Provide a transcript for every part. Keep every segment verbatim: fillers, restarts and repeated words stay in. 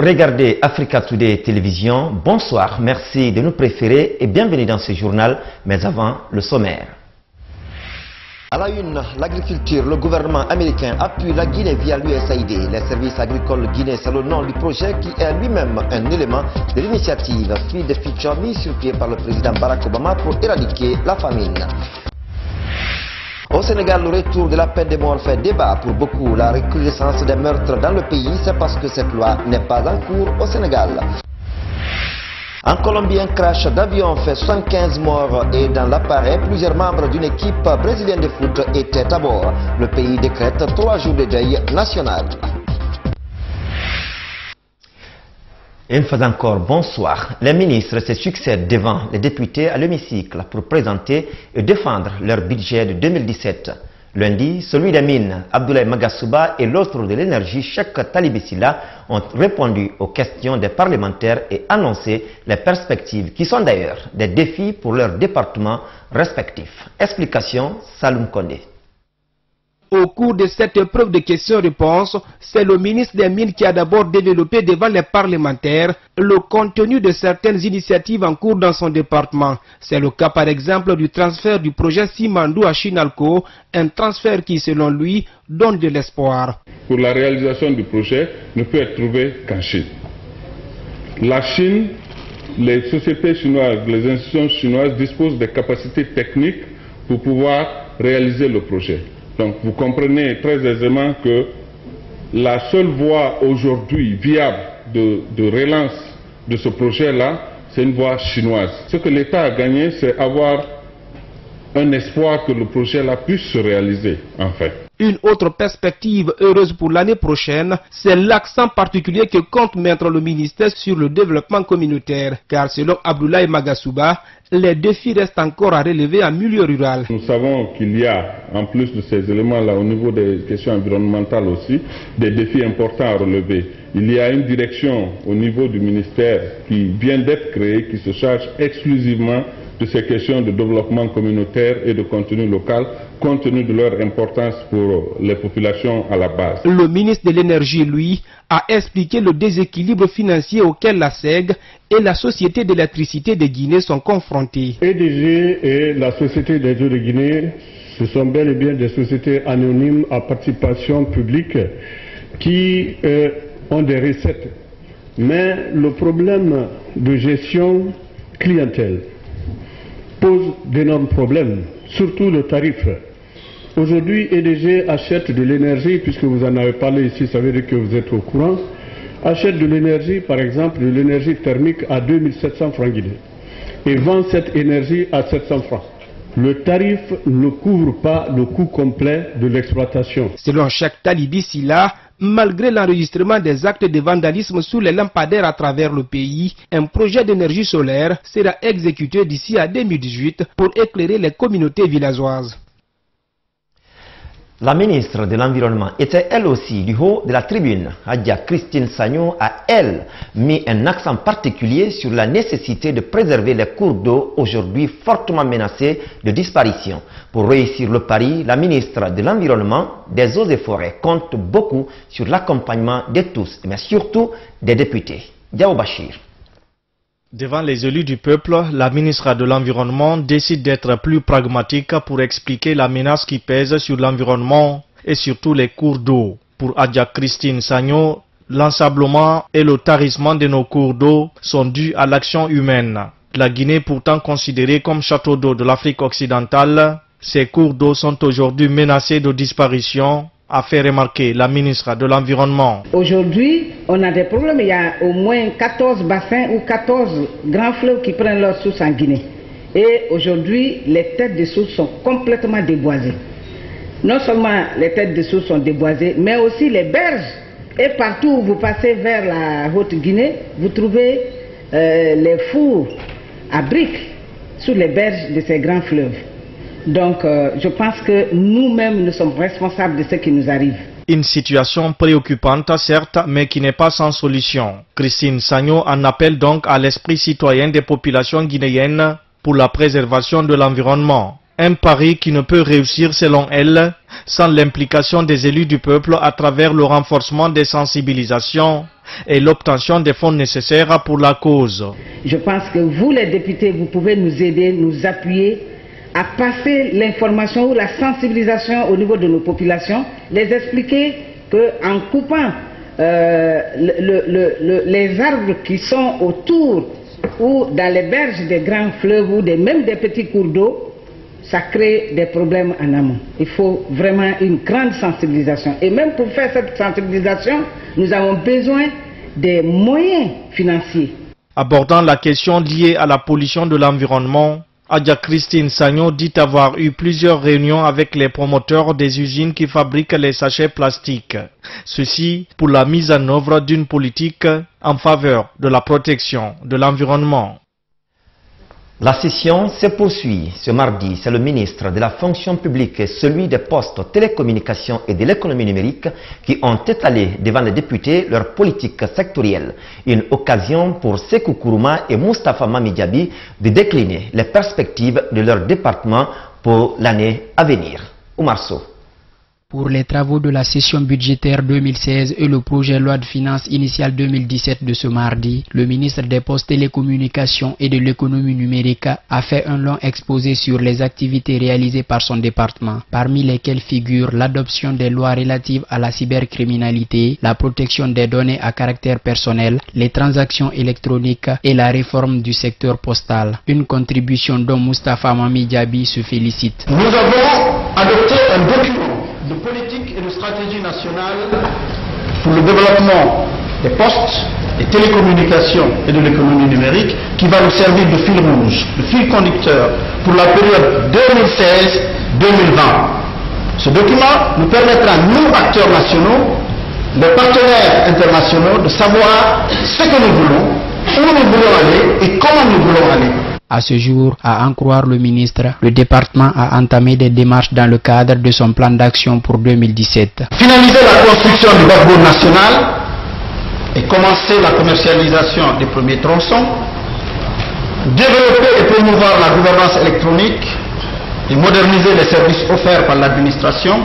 regardez Africa Today Télévision, bonsoir, merci de nous préférer et bienvenue dans ce journal, mais avant le sommaire. À la une, l'agriculture, le gouvernement américain appuie la Guinée via l'U S A I D. Les services agricoles guinéens, c'est le nom du projet qui est lui-même un élément de l'initiative Feed the Future mise sur pied par le président Barack Obama pour éradiquer la famine. Au Sénégal, le retour de la peine de mort fait débat pour beaucoup. La recrudescence des meurtres dans le pays, c'est parce que cette loi n'est pas en cours au Sénégal. En Colombie, un crash d'avion fait soixante-quinze morts et dans l'appareil, plusieurs membres d'une équipe brésilienne de foot étaient à bord. Le pays décrète trois jours de deuil national. Une fois encore, bonsoir. Les ministres se succèdent devant les députés à l'hémicycle pour présenter et défendre leur budget de deux mille dix-sept. Lundi, celui des mines, Abdoulaye Magasuba, et l'autre de l'énergie, Cheikh Talibé Silla, ont répondu aux questions des parlementaires et annoncé les perspectives qui sont d'ailleurs des défis pour leurs départements respectifs. Explication, Saloum Kondé. Au cours de cette épreuve de questions-réponses, c'est le ministre des Mines qui a d'abord développé devant les parlementaires le contenu de certaines initiatives en cours dans son département. C'est le cas par exemple du transfert du projet Simandou à Chinalco, un transfert qui selon lui donne de l'espoir. Pour la réalisation du projet ne peut être trouvé qu'en Chine. La Chine, les sociétés chinoises, les institutions chinoises disposent des capacités techniques pour pouvoir réaliser le projet. Donc vous comprenez très aisément que la seule voie aujourd'hui viable de, de relance de ce projet-là, c'est une voie chinoise. Ce que l'État a gagné, c'est avoir un espoir que le projet-là puisse se réaliser, en fait. Une autre perspective heureuse pour l'année prochaine, c'est l'accent particulier que compte mettre le ministère sur le développement communautaire. Car selon Abdoulaye Magasuba, les défis restent encore à relever en milieu rural. Nous savons qu'il y a, en plus de ces éléments-là, au niveau des questions environnementales aussi, des défis importants à relever. Il y a une direction au niveau du ministère qui vient d'être créée, qui se charge exclusivement de ces questions de développement communautaire et de contenu local, compte tenu de leur importance pour les populations à la base. Le ministre de l'Énergie, lui, a expliqué le déséquilibre financier auquel la S E G et la Société d'électricité de Guinée sont confrontés. E D G et la Société des eaux de Guinée, ce sont bel et bien des sociétés anonymes à participation publique qui euh, ont des recettes. Mais le problème de gestion clientèle pose d'énormes problèmes, surtout le tarif. Aujourd'hui, E D G achète de l'énergie, puisque vous en avez parlé ici, ça veut dire que vous êtes au courant, achète de l'énergie, par exemple, de l'énergie thermique à deux mille sept cents francs guinéens et vend cette énergie à sept cents francs. Le tarif ne couvre pas le coût complet de l'exploitation. Selon Cheikh Talibé Silla, malgré l'enregistrement des actes de vandalisme sous les lampadaires à travers le pays, un projet d'énergie solaire sera exécuté d'ici à deux mille dix-huit pour éclairer les communautés villageoises. La ministre de l'Environnement était elle aussi du haut de la tribune. Adja Christine Sagno a, elle, mis un accent particulier sur la nécessité de préserver les cours d'eau aujourd'hui fortement menacés de disparition. Pour réussir le pari, la ministre de l'Environnement, des Eaux et Forêts compte beaucoup sur l'accompagnement de tous, mais surtout des députés. Diao Bachir. Devant les élus du peuple, la ministre de l'Environnement décide d'être plus pragmatique pour expliquer la menace qui pèse sur l'environnement et surtout les cours d'eau. Pour Adja Christine Sagno, l'ensablement et le tarissement de nos cours d'eau sont dus à l'action humaine. La Guinée, pourtant considérée comme château d'eau de l'Afrique occidentale, ces cours d'eau sont aujourd'hui menacés de disparition, a fait remarquer la ministre de l'Environnement. Aujourd'hui, on a des problèmes. Il y a au moins quatorze bassins ou quatorze grands fleuves qui prennent leur source en Guinée. Et aujourd'hui, les têtes de source sont complètement déboisées. Non seulement les têtes de source sont déboisées, mais aussi les berges. Et partout où vous passez vers la Haute-Guinée, vous trouvez euh, les fours à briques sur les berges de ces grands fleuves. Donc, euh, je pense que nous-mêmes, nous sommes responsables de ce qui nous arrive. Une situation préoccupante, certes, mais qui n'est pas sans solution. Christine Sagno en appelle donc à l'esprit citoyen des populations guinéennes pour la préservation de l'environnement. Un pari qui ne peut réussir selon elle sans l'implication des élus du peuple à travers le renforcement des sensibilisations et l'obtention des fonds nécessaires pour la cause. Je pense que vous les députés, vous pouvez nous aider, nous appuyer à passer l'information ou la sensibilisation au niveau de nos populations, les expliquer qu'en coupant euh, le, le, le, les arbres qui sont autour ou dans les berges des grands fleuves ou des, même des petits cours d'eau, ça crée des problèmes en amont. Il faut vraiment une grande sensibilisation. Et même pour faire cette sensibilisation, nous avons besoin des moyens financiers. Abordant la question liée à la pollution de l'environnement, Adja Christine Sagno dit avoir eu plusieurs réunions avec les promoteurs des usines qui fabriquent les sachets plastiques. Ceci pour la mise en œuvre d'une politique en faveur de la protection de l'environnement. La session se poursuit. Ce mardi, c'est le ministre de la fonction publique et celui des postes, télécommunications et de l'économie numérique qui ont étalé devant les députés leur politique sectorielle. Une occasion pour Sékou Kourouma et Moustapha Mamidiaby de décliner les perspectives de leur département pour l'année à venir. Oumar Sow. Pour les travaux de la session budgétaire deux mille seize et le projet de loi de finances initiale deux mille dix-sept de ce mardi, le ministre des Postes, Télécommunications et de l'économie numérique a fait un long exposé sur les activités réalisées par son département, parmi lesquelles figurent l'adoption des lois relatives à la cybercriminalité, la protection des données à caractère personnel, les transactions électroniques et la réforme du secteur postal. Une contribution dont Moustapha Mamidiaby se félicite. Nous avons adopté un document de politique et de stratégie nationale pour le développement des postes, des télécommunications et de l'économie numérique qui va nous servir de fil rouge, de fil conducteur pour la période deux mille seize deux mille vingt. Ce document nous permettra, nous acteurs nationaux, les partenaires internationaux, de savoir ce que nous voulons, où nous voulons aller et comment nous voulons aller. À ce jour, à en croire le ministre, le département a entamé des démarches dans le cadre de son plan d'action pour deux mille dix-sept. Finaliser la construction du backbone national et commencer la commercialisation des premiers tronçons, développer et promouvoir la gouvernance électronique et moderniser les services offerts par l'administration,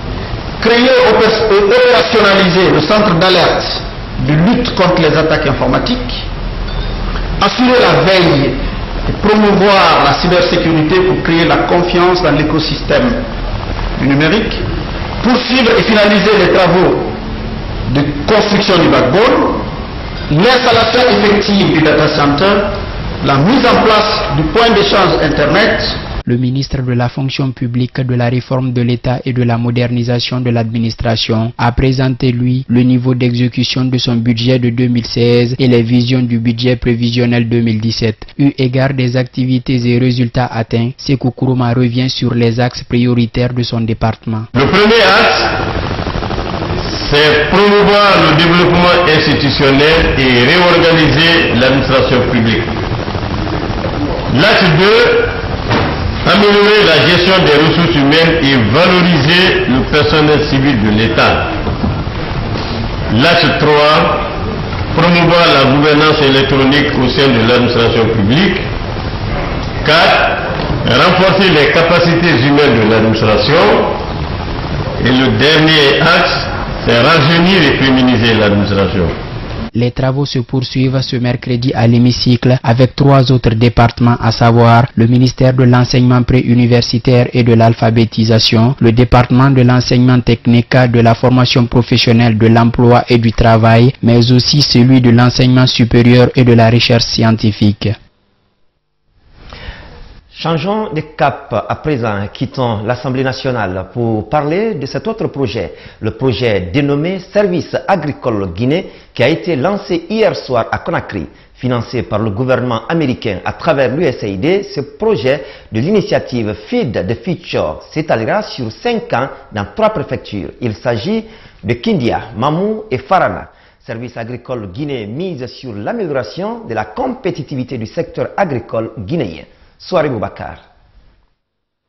créer et opérationnaliser le centre d'alerte de lutte contre les attaques informatiques, assurer la veille et promouvoir la cybersécurité pour créer la confiance dans l'écosystème du numérique, poursuivre et finaliser les travaux de construction du backbone, l'installation effective du data center, la mise en place du point d'échange Internet. Le ministre de la fonction publique, de la réforme de l'État et de la modernisation de l'administration a présenté, lui, le niveau d'exécution de son budget de deux mille seize et les visions du budget prévisionnel deux mille dix-sept. Eu égard des activités et résultats atteints, Sékou Kourouma revient sur les axes prioritaires de son département. Le premier axe, c'est promouvoir le développement institutionnel et réorganiser l'administration publique. L'axe deux, améliorer la gestion des ressources humaines et valoriser le personnel civil de l'État. L'axe trois, promouvoir la gouvernance électronique au sein de l'administration publique. quatre, renforcer les capacités humaines de l'administration. Et le dernier axe, c'est rajeunir et féminiser l'administration. Les travaux se poursuivent ce mercredi à l'hémicycle avec trois autres départements, à savoir le ministère de l'enseignement préuniversitaire et de l'alphabétisation, le département de l'enseignement technique, de la formation professionnelle, de l'emploi et du travail, mais aussi celui de l'enseignement supérieur et de la recherche scientifique. Changeons de cap à présent, quittons l'Assemblée nationale pour parler de cet autre projet, le projet dénommé Service agricole Guinée qui a été lancé hier soir à Conakry. Financé par le gouvernement américain à travers l'U S A I D, ce projet de l'initiative Feed the Future s'étalera sur cinq ans dans trois préfectures. Il s'agit de Kindia, Mamou et Farana. Service agricole Guinée mise sur l'amélioration de la compétitivité du secteur agricole guinéen. Soirée Boubacar.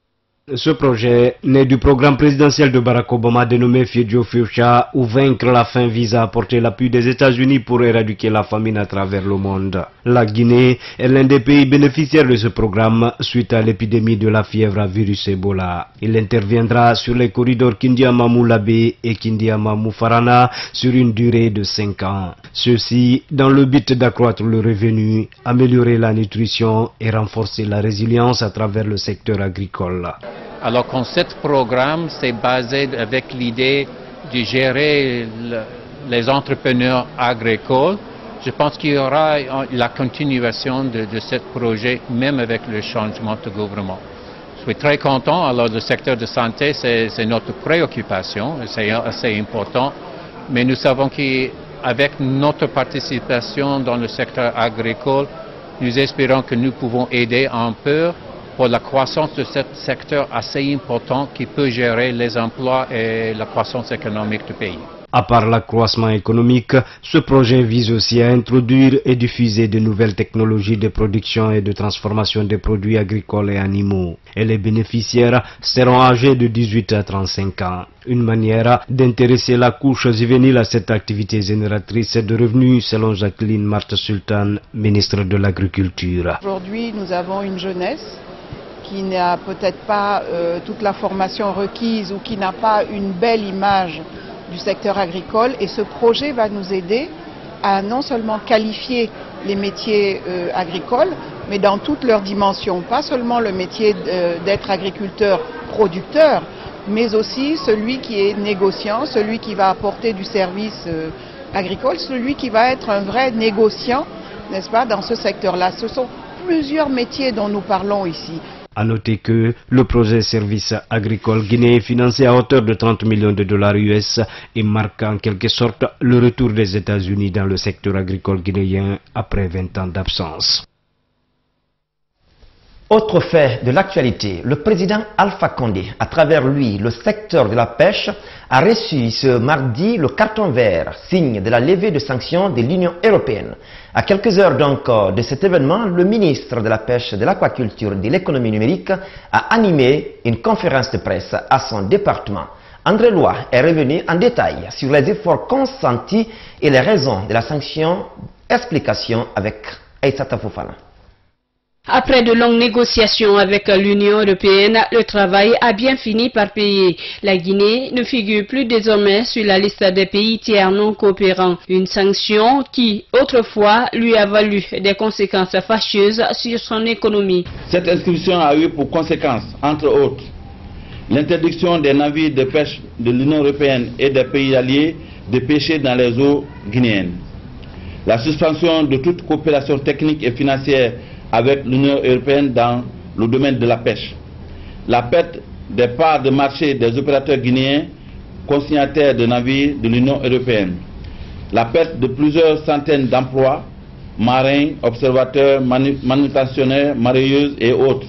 Ce projet, né du programme présidentiel de Barack Obama dénommé Feed Your Future, ou Vaincre la faim, vise à apporter l'appui des États-Unis pour éradiquer la famine à travers le monde. La Guinée est l'un des pays bénéficiaires de ce programme suite à l'épidémie de la fièvre à virus Ebola. Il interviendra sur les corridors Kindiama-Moulabé et Kindiama-Moufarana sur une durée de cinq ans. Ceci dans le but d'accroître le revenu, améliorer la nutrition et renforcer la résilience à travers le secteur agricole. Alors, quand ce programme s'est basé avec l'idée de gérer le, les entrepreneurs agricoles, je pense qu'il y aura la continuation de, de ce projet, même avec le changement de gouvernement. Je suis très content. Alors, le secteur de santé, c'est notre préoccupation, c'est assez important, mais nous savons qu'avec notre participation dans le secteur agricole, nous espérons que nous pouvons aider un peu pour la croissance de ce secteur assez important qui peut gérer les emplois et la croissance économique du pays. À part l'accroissement économique, ce projet vise aussi à introduire et diffuser de nouvelles technologies de production et de transformation des produits agricoles et animaux. Et les bénéficiaires seront âgés de dix-huit à trente-cinq ans. Une manière d'intéresser la couche juvénile à cette activité génératrice de revenus, selon Jacqueline Marthe Sultan, ministre de l'Agriculture. Aujourd'hui, nous avons une jeunesse qui n'a peut-être pas euh, toute la formation requise ou qui n'a pas une belle image du secteur agricole, et ce projet va nous aider à non seulement qualifier les métiers euh, agricoles, mais dans toutes leurs dimensions, pas seulement le métier d'être agriculteur producteur, mais aussi celui qui est négociant, celui qui va apporter du service euh, agricole, celui qui va être un vrai négociant, n'est-ce pas, dans ce secteur-là. Ce sont plusieurs métiers dont nous parlons ici. À noter que le projet Service agricole guinéen est financé à hauteur de trente millions de dollars U S et marque en quelque sorte le retour des États-Unis dans le secteur agricole guinéen après vingt ans d'absence. Autre fait de l'actualité, le président Alpha Condé, à travers lui, le secteur de la pêche, a reçu ce mardi le carton vert, signe de la levée de sanctions de l'Union européenne. À quelques heures donc de cet événement, le ministre de la Pêche, de l'Aquaculture et de l'Économie numérique a animé une conférence de presse à son département. André Loy est revenu en détail sur les efforts consentis et les raisons de la sanction. Explication avec Aïssata Fofana. Après de longues négociations avec l'Union européenne, le travail a bien fini par payer. La Guinée ne figure plus désormais sur la liste des pays tiers non coopérants. Une sanction qui, autrefois, lui a valu des conséquences fâcheuses sur son économie. Cette inscription a eu pour conséquence, entre autres, l'interdiction des navires de pêche de l'Union européenne et des pays alliés de pêcher dans les eaux guinéennes, la suspension de toute coopération technique et financière avec l'Union européenne dans le domaine de la pêche, la perte des parts de marché des opérateurs guinéens consignataires de navires de l'Union européenne, la perte de plusieurs centaines d'emplois, marins, observateurs, manu manutentionnaires, mareyeuses et autres,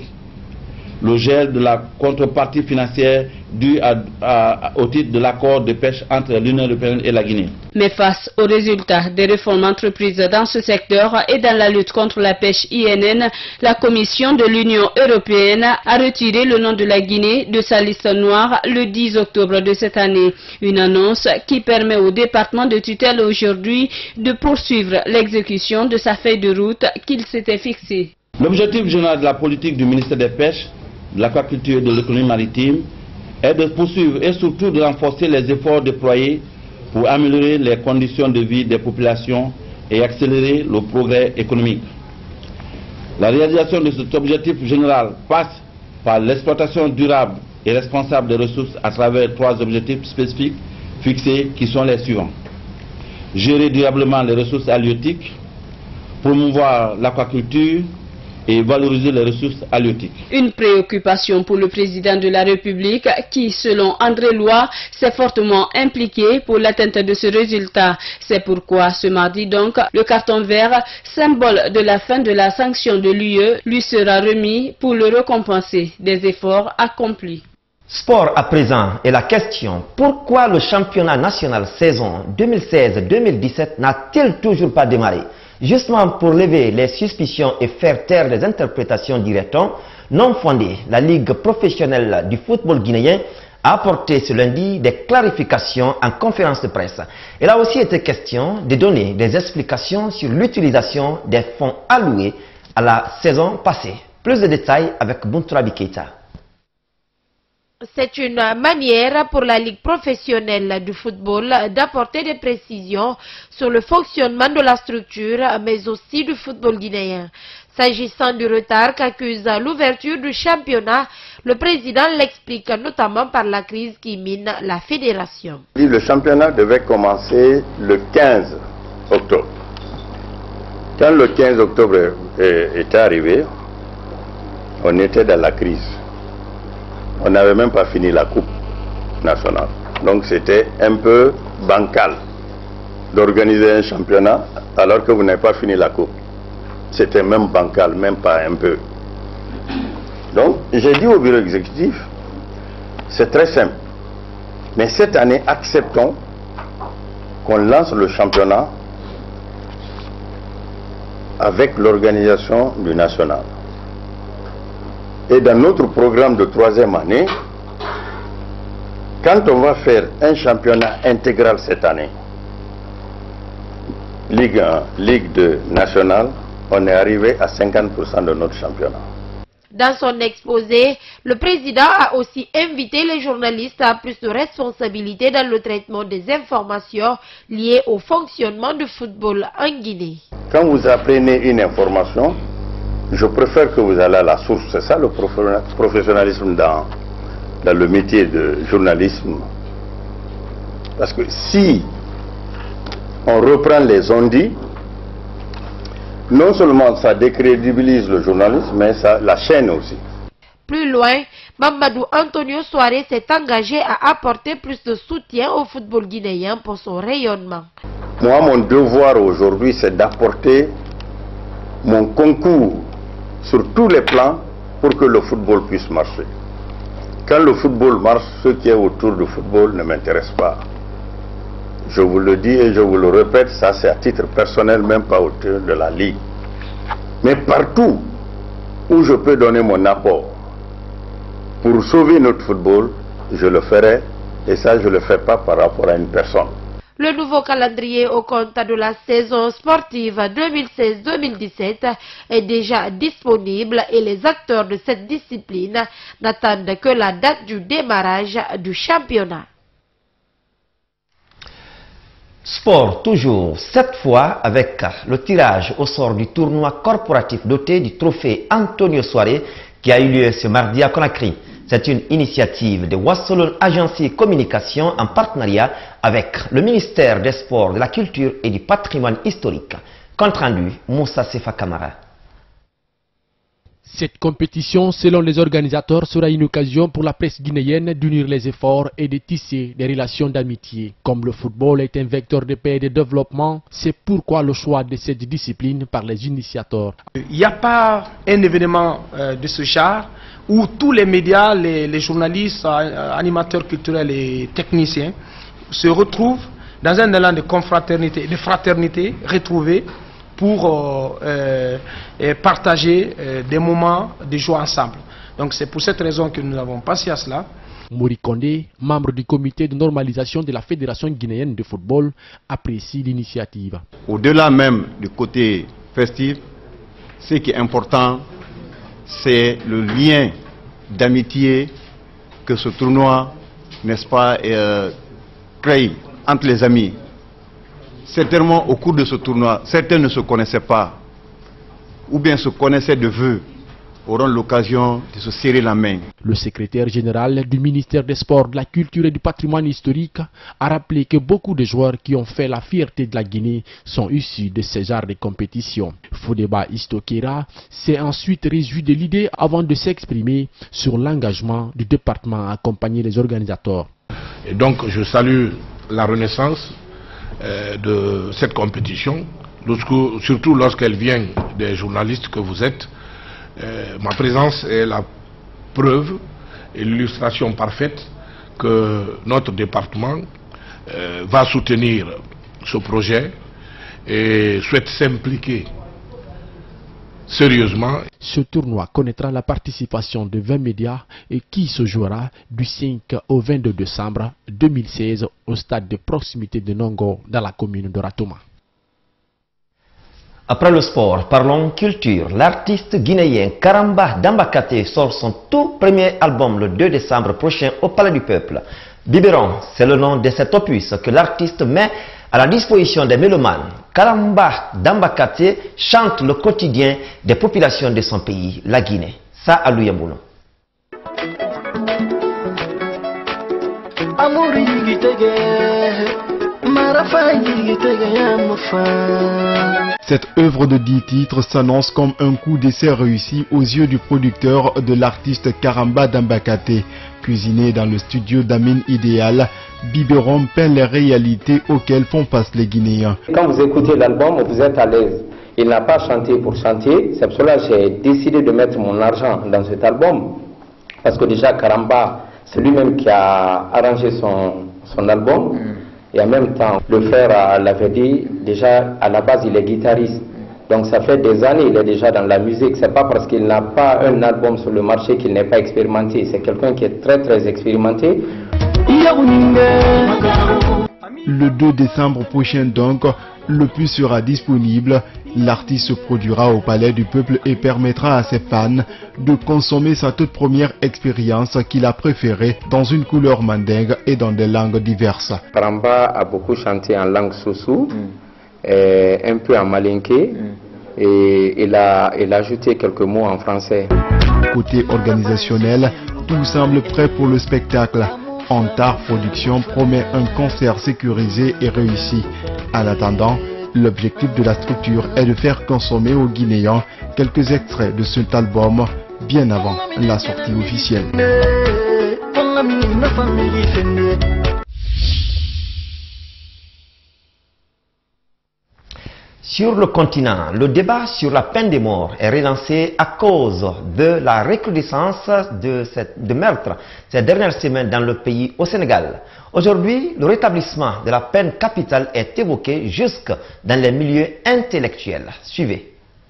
le gel de la contrepartie financière due à, à, au titre de l'accord de pêche entre l'Union européenne et la Guinée. Mais face aux résultats des réformes entreprises dans ce secteur et dans la lutte contre la pêche I N N, la Commission de l'Union européenne a retiré le nom de la Guinée de sa liste noire le dix octobre de cette année. Une annonce qui permet au département de tutelle aujourd'hui de poursuivre l'exécution de sa feuille de route qu'il s'était fixée. L'objectif général de la politique du ministère des Pêches, de l'Aquaculture et de l'Économie maritime est de poursuivre et surtout de renforcer les efforts déployés pour améliorer les conditions de vie des populations et accélérer le progrès économique. La réalisation de cet objectif général passe par l'exploitation durable et responsable des ressources à travers trois objectifs spécifiques fixés qui sont les suivants. Gérer durablement les ressources halieutiques, promouvoir l'aquaculture et valoriser les ressources halieutiques. Une préoccupation pour le président de la République qui, selon André Loy, s'est fortement impliqué pour l'atteinte de ce résultat. C'est pourquoi ce mardi donc, le carton vert, symbole de la fin de la sanction de l'U E, lui sera remis pour le récompenser des efforts accomplis. Sport à présent et la question, pourquoi le championnat national saison deux mille seize deux mille dix-sept n'a-t-il toujours pas démarré? Justement pour lever les suspicions et faire taire les interprétations, dirait-on, non fondées, la Ligue professionnelle du football guinéen a apporté ce lundi des clarifications en conférence de presse. Il a aussi été question de donner des explications sur l'utilisation des fonds alloués à la saison passée. Plus de détails avec Buntura Biketa. C'est une manière pour la Ligue professionnelle du football d'apporter des précisions sur le fonctionnement de la structure, mais aussi du football guinéen. S'agissant du retard qu'accuse l'ouverture du championnat, le président l'explique notamment par la crise qui mine la fédération. Le championnat devait commencer le quinze octobre. Quand le quinze octobre est arrivé, on était dans la crise. On n'avait même pas fini la Coupe nationale. Donc c'était un peu bancal d'organiser un championnat alors que vous n'avez pas fini la Coupe. C'était même bancal, même pas un peu. Donc j'ai dit au bureau exécutif, c'est très simple. Mais cette année, acceptons qu'on lance le championnat avec l'organisation du national. Et dans notre programme de troisième année, quand on va faire un championnat intégral cette année, Ligue un, Ligue deux, nationale, on est arrivé à cinquante pour cent de notre championnat. Dans son exposé, le président a aussi invité les journalistes à plus de responsabilité dans le traitement des informations liées au fonctionnement du football en Guinée. Quand vous apprenez une information, je préfère que vous allez à la source. C'est ça le professionnalisme dans, dans le métier de journalisme. Parce que si on reprend les ondits, non seulement ça décrédibilise le journalisme, mais ça, la chaîne aussi. Plus loin, Mamadou Antonio Soare s'est engagé à apporter plus de soutien au football guinéen pour son rayonnement. Moi, mon devoir aujourd'hui, c'est d'apporter mon concours sur tous les plans pour que le football puisse marcher. Quand le football marche, ce qui est autour du football ne m'intéresse pas. Je vous le dis et je vous le répète, ça c'est à titre personnel, même pas autour de la Ligue. Mais partout où je peux donner mon apport pour sauver notre football, je le ferai. Et ça, je ne le fais pas par rapport à une personne. Le nouveau calendrier au compte de la saison sportive deux mille seize deux mille dix-sept est déjà disponible et les acteurs de cette discipline n'attendent que la date du démarrage du championnat. Sport toujours, cette fois avec le tirage au sort du tournoi corporatif doté du trophée Antonio Soare qui a eu lieu ce mardi à Conakry. C'est une initiative de Wassolon Agency Communication en partenariat avec le ministère des Sports, de la Culture et du Patrimoine historique. Compte rendu, Moussa Sefa Kamara. Cette compétition, selon les organisateurs, sera une occasion pour la presse guinéenne d'unir les efforts et de tisser des relations d'amitié. Comme le football est un vecteur de paix et de développement, c'est pourquoi le choix de cette discipline par les initiateurs. Il n'y a pas un événement euh, de ce genre où tous les médias, les, les journalistes, euh, animateurs culturels et techniciens se retrouvent dans un élan de confraternité, de fraternité retrouvés pour euh, euh, partager euh, des moments de joie ensemble. Donc c'est pour cette raison que nous avons pensé à cela. Mori Kondé, membre du comité de normalisation de la Fédération guinéenne de football, apprécie l'initiative. Au-delà même du côté festif, ce qui est important, c'est le lien d'amitié que ce tournoi, n'est-ce pas, euh, crée entre les amis. Certainement, au cours de ce tournoi, certains ne se connaissaient pas, ou bien se connaissaient de vœux, auront l'occasion de se serrer la main. Le secrétaire général du ministère des Sports, de la Culture et du Patrimoine historique a rappelé que beaucoup de joueurs qui ont fait la fierté de la Guinée sont issus de ce genre de compétition. Fodeba Istokera s'est ensuite réjoui de l'idée avant de s'exprimer sur l'engagement du département à accompagner les organisateurs. Et donc je salue la renaissance euh, de cette compétition, lorsque, surtout lorsqu'elle vient des journalistes que vous êtes. Euh, ma présence est la preuve et l'illustration parfaite que notre département euh, va soutenir ce projet et souhaite s'impliquer sérieusement. Ce tournoi connaîtra la participation de vingt médias et qui se jouera du cinq au vingt-deux décembre deux mille seize au stade de proximité de Nongo dans la commune de Ratoma. Après le sport, parlons culture. L'artiste guinéen Karamba Dambakate sort son tout premier album le deux décembre prochain au Palais du Peuple. Biberon, c'est le nom de cet opus que l'artiste met à la disposition des mélomanes. Karamba Dambakate chante le quotidien des populations de son pays, la Guinée. Ça à Louyambouno. Cette œuvre de dix titres s'annonce comme un coup d'essai réussi aux yeux du producteur de l'artiste Karamba Dambakate. Cuisiné dans le studio d'Amine Idéal, Biberon peint les réalités auxquelles font face les Guinéens. Quand vous écoutez l'album, vous êtes à l'aise. Il n'a pas chanté pour chanter, c'est pour cela que j'ai décidé de mettre mon argent dans cet album. Parce que déjà Karamba, c'est lui-même qui a arrangé son, son album. Mm. Et en même temps, le frère l'avait dit, déjà à la base il est guitariste. Donc ça fait des années qu'il est déjà dans la musique. C'est pas parce qu'il n'a pas un album sur le marché qu'il n'est pas expérimenté. C'est quelqu'un qui est très très expérimenté. Le deux décembre prochain donc, l'opus sera disponible. L'artiste se produira au Palais du Peuple et permettra à ses fans de consommer sa toute première expérience qu'il a préférée dans une couleur mandingue et dans des langues diverses. Karamba a beaucoup chanté en langue soussou, mm. et un peu en malinké, mm. et il a, il a ajouté quelques mots en français. Côté organisationnel, tout semble prêt pour le spectacle. Antar Production promet un concert sécurisé et réussi. En attendant, l'objectif de la structure est de faire consommer aux Guinéens quelques extraits de cet album bien avant la sortie officielle. Sur le continent, le débat sur la peine de mort est relancé à cause de la recrudescence de, cette, de meurtres ces dernières semaines dans le pays au Sénégal. Aujourd'hui, le rétablissement de la peine capitale est évoqué jusque dans les milieux intellectuels. Suivez.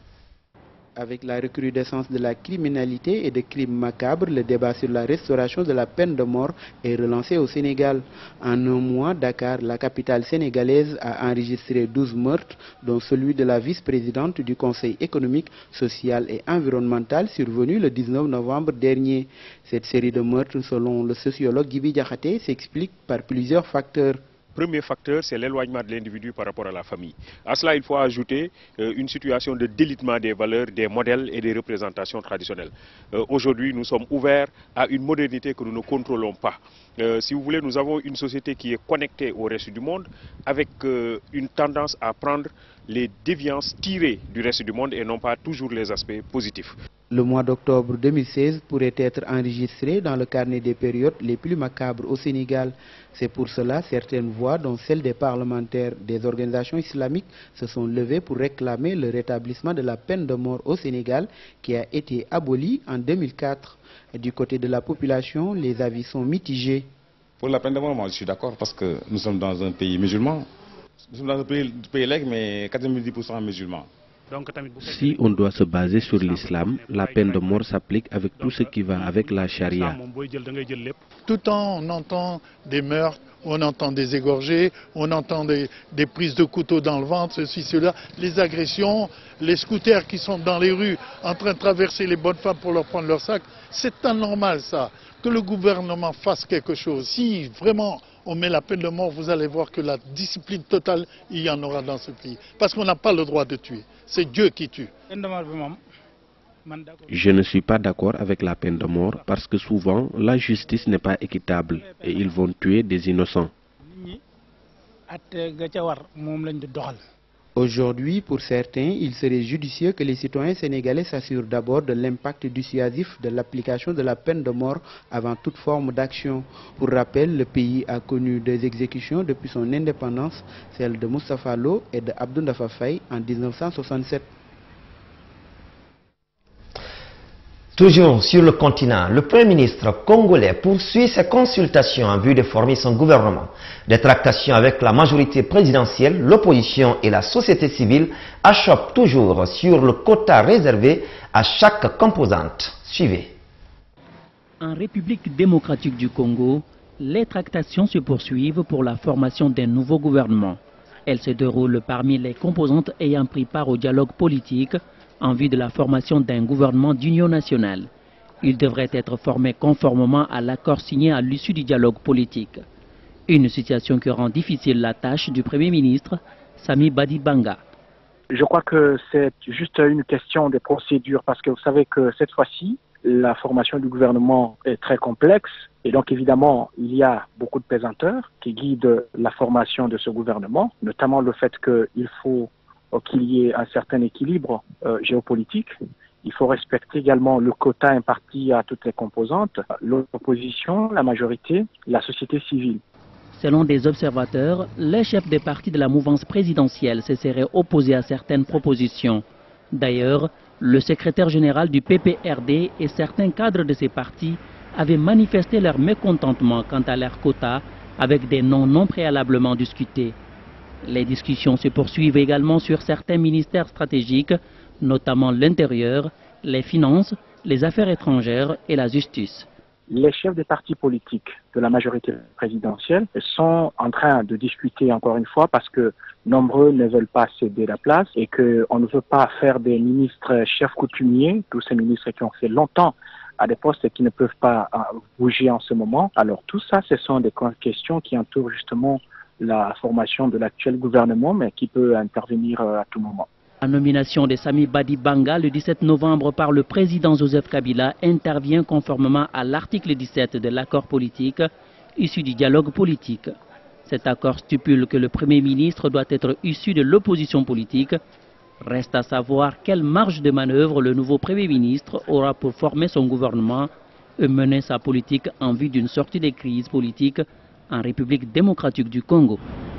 Avec la recrudescence de la criminalité et des crimes macabres, le débat sur la restauration de la peine de mort est relancé au Sénégal. En un mois, Dakar, la capitale sénégalaise, a enregistré douze meurtres, dont celui de la vice-présidente du Conseil économique, social et environnemental survenu le dix-neuf novembre dernier. Cette série de meurtres, selon le sociologue Gibi Diakhaté, s'explique par plusieurs facteurs. Premier facteur, c'est l'éloignement de l'individu par rapport à la famille. À cela, il faut ajouter euh, une situation de délitement des valeurs, des modèles et des représentations traditionnelles. Euh, Aujourd'hui, nous sommes ouverts à une modernité que nous ne contrôlons pas. Euh, si vous voulez, nous avons une société qui est connectée au reste du monde avec euh, une tendance à prendre les déviances tirées du reste du monde et non pas toujours les aspects positifs. Le mois d'octobre deux mille seize pourrait être enregistré dans le carnet des périodes les plus macabres au Sénégal. C'est pour cela certaines voix, dont celles des parlementaires des organisations islamiques, se sont levées pour réclamer le rétablissement de la peine de mort au Sénégal qui a été abolie en deux mille quatre. Du côté de la population, les avis sont mitigés. Pour la peine de mort, moi je suis d'accord parce que nous sommes dans un pays musulman. Nous sommes dans un pays, pays laïque, mais quatre-vingt-dix pour cent musulmans. Si on doit se baser sur l'islam, la peine de mort s'applique avec tout ce qui va avec la charia. Tout le temps, on entend des meurtres, on entend des égorgés, on entend des, des prises de couteau dans le ventre, ceci, cela, les agressions, les scooters qui sont dans les rues en train de traverser les bonnes femmes pour leur prendre leur sac. C'est anormal ça, que le gouvernement fasse quelque chose. Si vraiment on met la peine de mort, vous allez voir que la discipline totale, il y en aura dans ce pays. Parce qu'on n'a pas le droit de tuer. C'est Dieu qui tue. Je ne suis pas d'accord avec la peine de mort parce que souvent la justice n'est pas équitable et ils vont tuer des innocents. Aujourd'hui, pour certains, il serait judicieux que les citoyens sénégalais s'assurent d'abord de l'impact dissuasif de l'application de la peine de mort avant toute forme d'action. Pour rappel, le pays a connu des exécutions depuis son indépendance, celle de Moustapha Lo et de Abdou Ndafa Faye en mille neuf cent soixante-sept. Toujours sur le continent, le Premier ministre congolais poursuit ses consultations en vue de former son gouvernement. Des tractations avec la majorité présidentielle, l'opposition et la société civile achoppent toujours sur le quota réservé à chaque composante. Suivez. En République démocratique du Congo, les tractations se poursuivent pour la formation d'un nouveau gouvernement. Elles se déroulent parmi les composantes ayant pris part au dialogue politique en vue de la formation d'un gouvernement d'union nationale. Il devrait être formé conformément à l'accord signé à l'issue du dialogue politique. Une situation qui rend difficile la tâche du Premier ministre, Sami Badibanga. Je crois que c'est juste une question de procédure parce que vous savez que cette fois-ci, la formation du gouvernement est très complexe et donc évidemment, il y a beaucoup de pesanteurs qui guident la formation de ce gouvernement, notamment le fait qu'il faut qu'il y ait un certain équilibre euh, géopolitique. Il faut respecter également le quota imparti à toutes les composantes, l'opposition, la majorité, la société civile. Selon des observateurs, les chefs des partis de la mouvance présidentielle se seraient opposés à certaines propositions. D'ailleurs, le secrétaire général du P P R D et certains cadres de ces partis avaient manifesté leur mécontentement quant à leur quota avec des noms non préalablement discutés. Les discussions se poursuivent également sur certains ministères stratégiques, notamment l'intérieur, les finances, les affaires étrangères et la justice. Les chefs des partis politiques de la majorité présidentielle sont en train de discuter encore une fois parce que nombreux ne veulent pas céder la place et qu'on ne veut pas faire des ministres chefs coutumiers, tous ces ministres qui ont fait longtemps à des postes et qui ne peuvent pas bouger en ce moment. Alors tout ça, ce sont des questions qui entourent justement la formation de l'actuel gouvernement, mais qui peut intervenir à tout moment. La nomination de Sami Badibanga le dix-sept novembre par le président Joseph Kabila intervient conformément à l'article dix-sept de l'accord politique issu du dialogue politique. Cet accord stipule que le Premier ministre doit être issu de l'opposition politique. Reste à savoir quelle marge de manœuvre le nouveau Premier ministre aura pour former son gouvernement et mener sa politique en vue d'une sortie des crises politiques en République démocratique du Congo.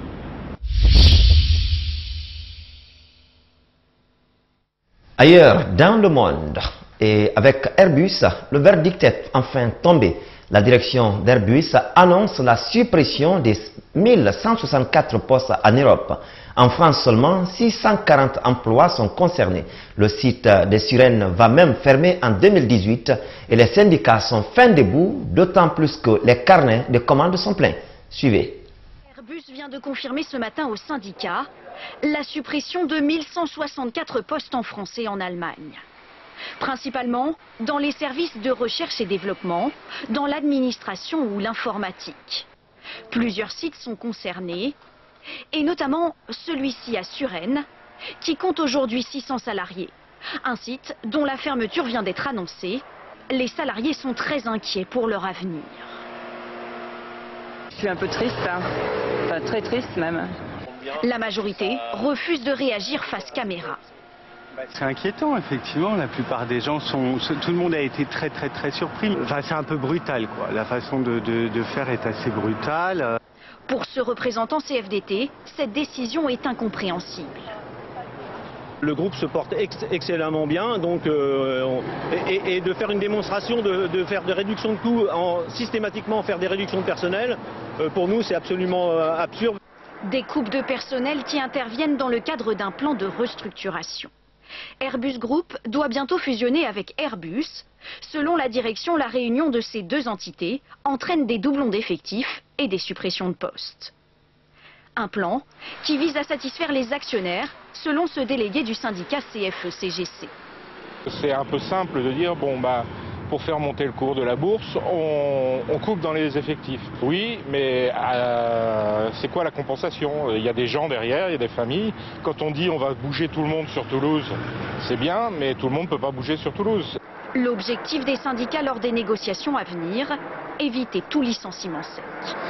Ailleurs dans le monde, et avec Airbus, le verdict est enfin tombé. La direction d'Airbus annonce la suppression des mille cent soixante-quatre postes en Europe. En France seulement, six cent quarante emplois sont concernés. Le site des Suresnes va même fermer en deux mille dix-huit et les syndicats sont fin debout, d'autant plus que les carnets de commandes sont pleins. Suivez. Airbus vient de confirmer ce matin aux syndicats la suppression de mille cent soixante-quatre postes en France et en Allemagne. Principalement dans les services de recherche et développement, dans l'administration ou l'informatique. Plusieurs sites sont concernés, et notamment celui-ci à Suresnes, qui compte aujourd'hui six cents salariés. Un site dont la fermeture vient d'être annoncée. Les salariés sont très inquiets pour leur avenir. Je suis un peu triste, hein. Enfin, très triste même. La majorité refuse de réagir face caméra. C'est inquiétant, effectivement. La plupart des gens sont... Tout le monde a été très très très surpris. Enfin, c'est un peu brutal, quoi. La façon de, de, de faire est assez brutale. Pour ce représentant C F D T, cette décision est incompréhensible. Le groupe se porte ex excellemment bien, donc, euh, on, et, et de faire une démonstration de, de faire des réductions de coûts, en, systématiquement faire des réductions de personnel, euh, pour nous c'est absolument euh, absurde. Des coupes de personnel qui interviennent dans le cadre d'un plan de restructuration. Airbus Group doit bientôt fusionner avec Airbus. Selon la direction, la réunion de ces deux entités entraîne des doublons d'effectifs et des suppressions de postes. Un plan qui vise à satisfaire les actionnaires, selon ce délégué du syndicat C F E C G C. C'est un peu simple de dire, bon bah, pour faire monter le cours de la bourse, on, on coupe dans les effectifs. Oui, mais euh, c'est quoi la compensation? Il y a des gens derrière, il y a des familles. Quand on dit on va bouger tout le monde sur Toulouse, c'est bien, mais tout le monde ne peut pas bouger sur Toulouse. L'objectif des syndicats lors des négociations à venir, éviter tout licenciement sec.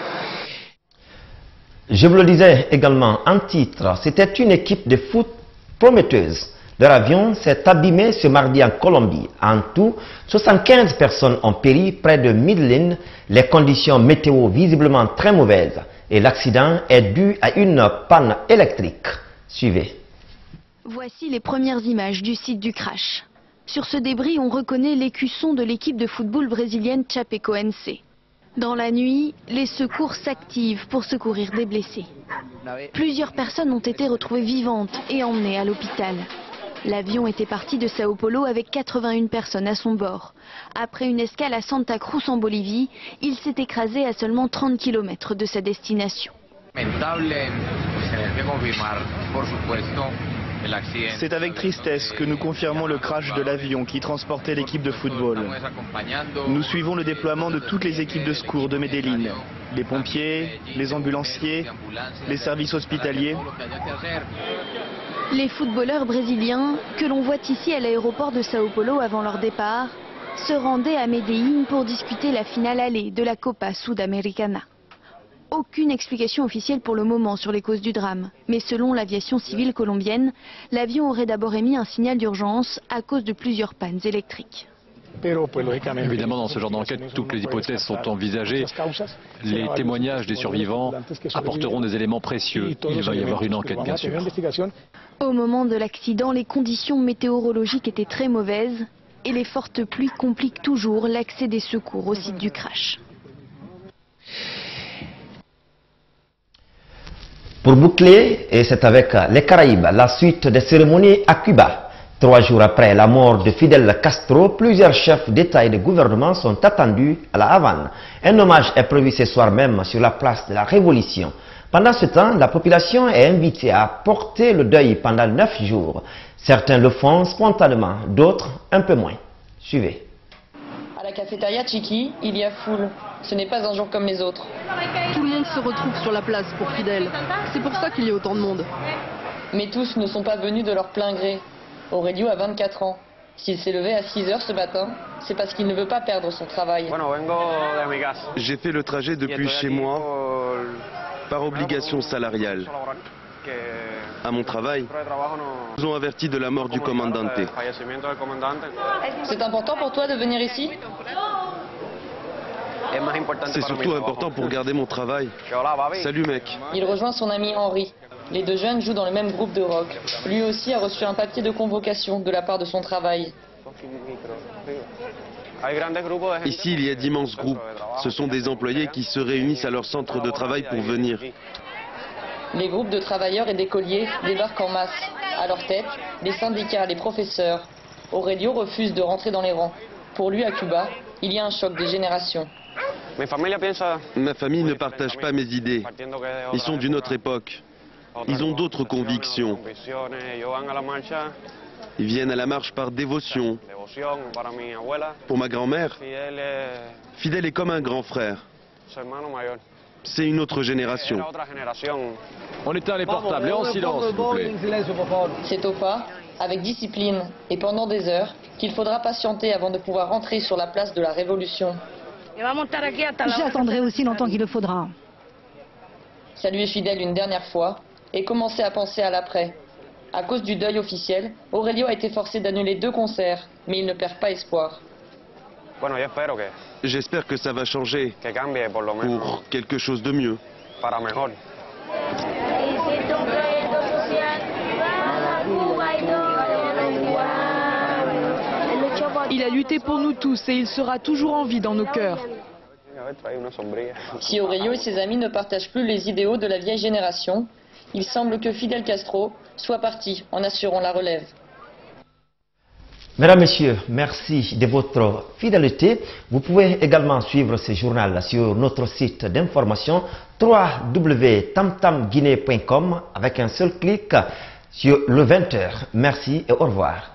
Je vous le disais également en titre, c'était une équipe de foot prometteuse. Leur avion s'est abîmé ce mardi en Colombie. En tout, soixante-quinze personnes ont péri près de Medellín. Les conditions météo visiblement très mauvaises et l'accident est dû à une panne électrique. Suivez. Voici les premières images du site du crash. Sur ce débris, on reconnaît l'écusson de l'équipe de football brésilienne Chapecoense. Dans la nuit, les secours s'activent pour secourir des blessés. Plusieurs personnes ont été retrouvées vivantes et emmenées à l'hôpital. L'avion était parti de Sao Paulo avec quatre-vingt-une personnes à son bord. Après une escale à Santa Cruz en Bolivie, il s'est écrasé à seulement trente kilomètres de sa destination. C'est avec tristesse que nous confirmons le crash de l'avion qui transportait l'équipe de football. Nous suivons le déploiement de toutes les équipes de secours de Medellín, les pompiers, les ambulanciers, les services hospitaliers. Les footballeurs brésiliens, que l'on voit ici à l'aéroport de Sao Paulo avant leur départ, se rendaient à Medellín pour discuter la finale aller de la Copa Sudamericana. Aucune explication officielle pour le moment sur les causes du drame. Mais selon l'aviation civile colombienne, l'avion aurait d'abord émis un signal d'urgence à cause de plusieurs pannes électriques. Évidemment, dans ce genre d'enquête, toutes les hypothèses sont envisagées. Les témoignages des survivants apporteront des éléments précieux. Il va y avoir une enquête, bien sûr. Au moment de l'accident, les conditions météorologiques étaient très mauvaises et les fortes pluies compliquent toujours l'accès des secours au site du crash. Pour boucler, et c'est avec les Caraïbes, la suite des cérémonies à Cuba. Trois jours après la mort de Fidel Castro, plusieurs chefs d'État et de gouvernement sont attendus à La Havane. Un hommage est prévu ce soir même sur la place de la Révolution. Pendant ce temps, la population est invitée à porter le deuil pendant neuf jours. Certains le font spontanément, d'autres un peu moins. Suivez. À la cafétéria Chiqui, il y a foule. Ce n'est pas un jour comme les autres. Tout le monde se retrouve sur la place pour Fidel. C'est pour ça qu'il y a autant de monde. Mais tous ne sont pas venus de leur plein gré. Aurelio a vingt-quatre ans. S'il s'est levé à six heures ce matin, c'est parce qu'il ne veut pas perdre son travail. J'ai fait le trajet depuis chez moi par obligation salariale. À mon travail, nous ont averti de la mort du commandante. C'est important pour toi de venir ici? C'est surtout important pour garder mon travail. Salut mec. Il rejoint son ami Henri. Les deux jeunes jouent dans le même groupe de rock. Lui aussi a reçu un papier de convocation de la part de son travail. Ici, il y a d'immenses groupes. Ce sont des employés qui se réunissent à leur centre de travail pour venir. Les groupes de travailleurs et d'écoliers débarquent en masse. À leur tête, les syndicats, les professeurs. Aurelio refuse de rentrer dans les rangs. Pour lui, à Cuba, il y a un choc des générations. Ma famille ne partage pas mes idées. Ils sont d'une autre époque. Ils ont d'autres convictions. Ils viennent à la marche par dévotion. Pour ma grand-mère, Fidel est comme un grand frère. C'est une autre génération. On éteint les portables et en silence, s'il vous plaît. C'est au pas, avec discipline et pendant des heures, qu'il faudra patienter avant de pouvoir rentrer sur la place de la Révolution. J'attendrai aussi longtemps qu'il le faudra. Saluer Fidel une dernière fois et commencer à penser à l'après. À cause du deuil officiel, Aurelio a été forcé d'annuler deux concerts, mais il ne perd pas espoir. J'espère que ça va changer pour quelque chose de mieux. Il a lutté pour nous tous et il sera toujours en vie dans nos cœurs. Si Aurelio et ses amis ne partagent plus les idéaux de la vieille génération, il semble que Fidel Castro soit parti en assurant la relève. Mesdames, Messieurs, merci de votre fidélité. Vous pouvez également suivre ce journal sur notre site d'information w w w point tam tam guinée point com avec un seul clic sur le vingt heures. Merci et au revoir.